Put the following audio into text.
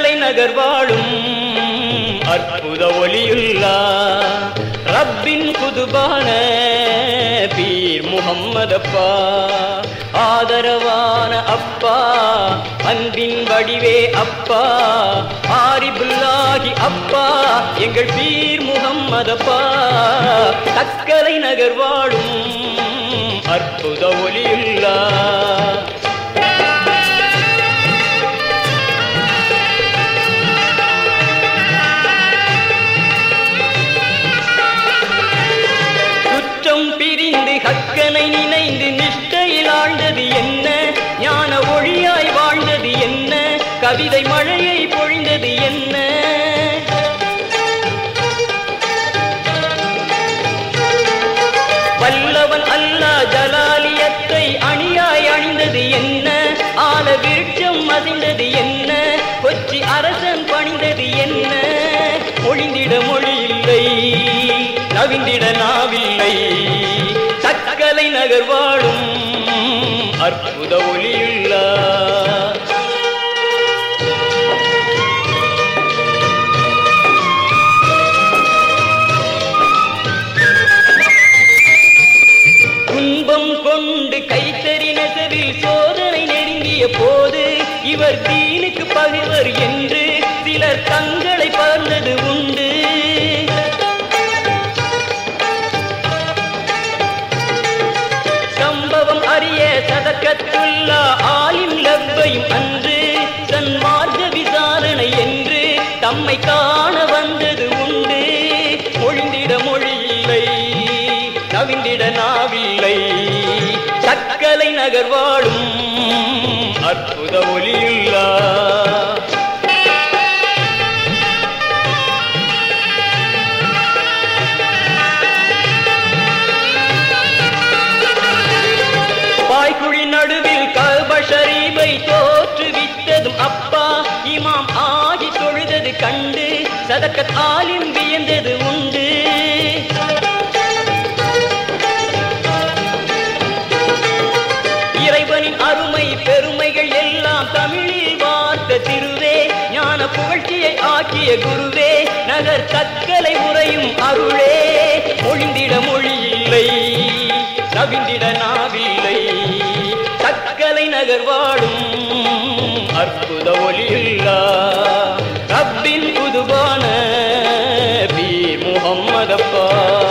சக்கலை நகர் வாழும் அற்புத ஒலியுல்லா ரப்பின் குதுபான பீர் முஹம்மதப்பா ஆதரவான அப்பா அன்பின் வடிவே அப்பா ஆரிபுல்லாஹி அப்பா எங்கள் பீர் முஹம்மதப்பா சக்கலை நகர் வாழும் அற்புத ஒலியுல்லா பிரிந்து ஹக்கனை நினைந்து நிஷ்டையில் ஆழ்ந்தது என்ன ஞான ஒளியாய் வாழ்ந்தது என்ன கவிதை மழையை பொழிந்தது என்ன வல்லவன் அல்லாஹ் ஜலாலியத்தை அணியாய் அணிந்தது என்ன ஆல விருட்சம் அசைந்தது என்ன கொச்சி அரசன் பணிந்தது என்ன ஒளிந்திட மொழி இல்லை நவிந்திட நாவில்லை சக்கலை நகர் வாழும் அற்புத ஒலியுல்லா துன்பம் கொண்டு கைத்தறி நெசவில் சோதனை நெருங்கிய போது இவர் தீனுக்கு பகைவர் என்று சிலர் தங்களை பகிர்ந்தது உண்டு சதக்கத்துல்லா ஆலிம் லப்பையும் அன்று சன்மார்க்க விசாரணை என்று தம்மை காண வந்தது உண்டு ஒழிந்திட மொழி இல்லை நவிந்திட நாவில்லை சக்கலை நகர் வாழும் அற்புத ஒலியுல்லா பாய்குழி நடுவில் கஅபா ஷரீஃபை தோற்றுவித்ததும் அப்பா இமாம் ஆகி தொழுதது கண்டு சதக்கத் ஆலிம் வியந்தது உண்டு இறைவனின் அருமை பெருமைகள் எல்லாம் தமிழில் வார்த்த திருவே ஞான புகழ்ச்சியை ஆக்கிய குருவே நகர் சக்கலை உரையும் அருளே ஒழிந்திட மொழி இல்லை நவிந்திட நாவில்லை சக்கலை நகர் வாழும் அற்புத ஒலியுல்லா ரப்பின் குதுபான பீர் முஹம்மதப்பா